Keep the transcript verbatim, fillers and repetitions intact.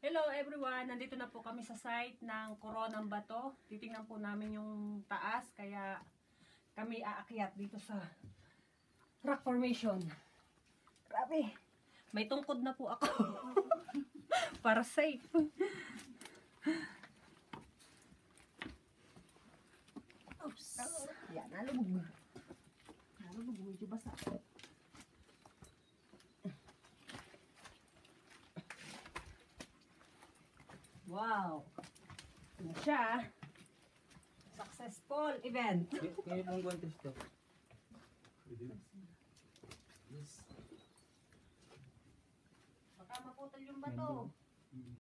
Hello everyone! Nandito na po kami sa site ng Coronang Bato. Titingnan po namin yung taas, kaya kami aakyat dito sa rock formation. Grabe! May tungkod na po ako. Para safe. Oops! Yan, nalubog. Nalubog, medyo basa. Wow! Ano siya? Successful event! Kaya pong guantes to. Yes. Baka maputol yung bato.